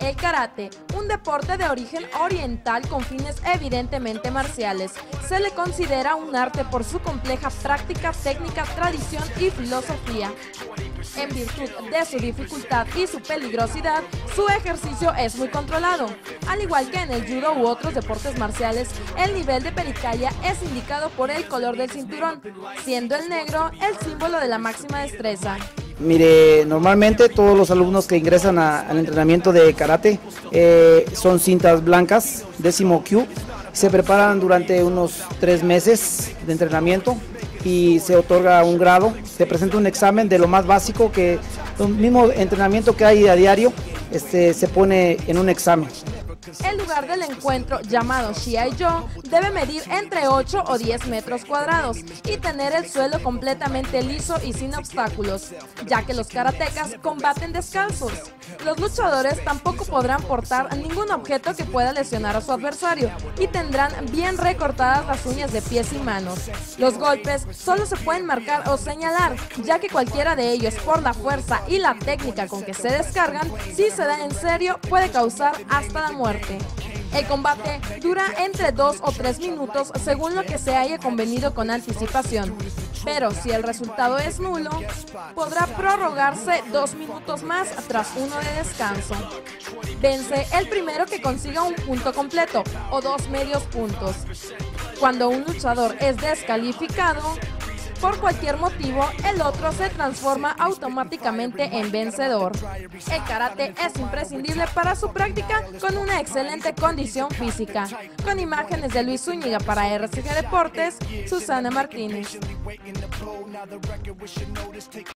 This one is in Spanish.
El karate, un deporte de origen oriental con fines evidentemente marciales, se le considera un arte por su compleja práctica, técnica, tradición y filosofía. En virtud de su dificultad y su peligrosidad, su ejercicio es muy controlado. Al igual que en el judo u otros deportes marciales, el nivel de pericalia es indicado por el color del cinturón, siendo el negro el símbolo de la máxima destreza. Mire, normalmente todos los alumnos que ingresan al entrenamiento de karate son cintas blancas, 10º Kyu, se preparan durante unos 3 meses de entrenamiento y se otorga un grado, se presenta un examen de lo más básico, que el mismo entrenamiento que hay a diario se pone en un examen. El lugar del encuentro, llamado Shiai-jo, debe medir entre 8 o 10 metros cuadrados y tener el suelo completamente liso y sin obstáculos, ya que los karatecas combaten descalzos. Los luchadores tampoco podrán portar ningún objeto que pueda lesionar a su adversario y tendrán bien recortadas las uñas de pies y manos. Los golpes solo se pueden marcar o señalar, ya que cualquiera de ellos, por la fuerza y la técnica con que se descargan, si se da en serio, puede causar hasta la muerte. El combate dura entre 2 o 3 minutos según lo que se haya convenido con anticipación, pero si el resultado es nulo, podrá prorrogarse 2 minutos más tras uno de descanso. Vence el primero que consiga un punto completo o 2 medios puntos. Cuando un luchador es descalificado por cualquier motivo, el otro se transforma automáticamente en vencedor. El karate es imprescindible para su práctica con una excelente condición física. Con imágenes de Luis Zúñiga para RCG Deportes, Susana Martínez.